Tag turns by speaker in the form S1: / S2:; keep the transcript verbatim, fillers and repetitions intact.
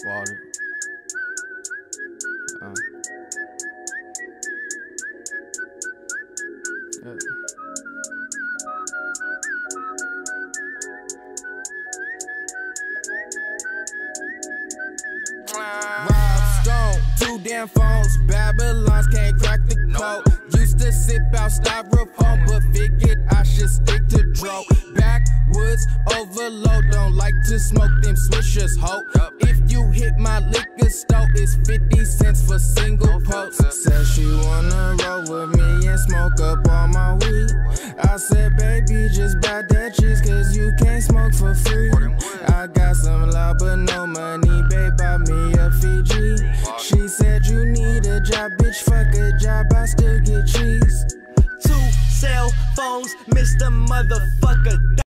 S1: Water. Uh. Yeah. Rob Stone, two damn phones, Babylons can't crack the code. Used to sip out styrofoam, but figured I should stick to dro. Backwoods overload, don't like to smoke them swishers, ho. If you hit my liquor store, it's fifty cents for single post. Said she wanna roll with me and smoke up all my weed. I said, baby, just buy that cheese, cause you can't smoke for free. I got some love but no money, babe, buy me a Fiji. She said you need a job, bitch, fuck a job, I still get cheese.
S2: Two cell phones, Mister Motherfucker.